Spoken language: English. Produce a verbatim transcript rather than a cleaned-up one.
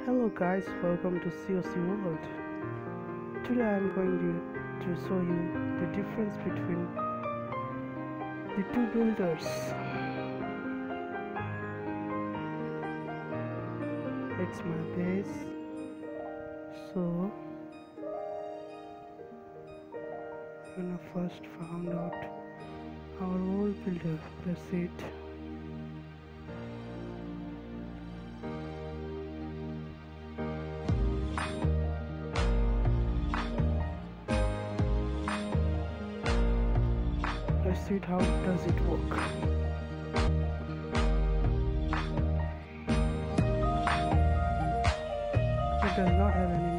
Hello guys, welcome to C O C World. Today I am going to, to show you the difference between the two builders. It's my base, so I'm gonna first found out our old builder. That's it. Let's see how does it work. It does not have any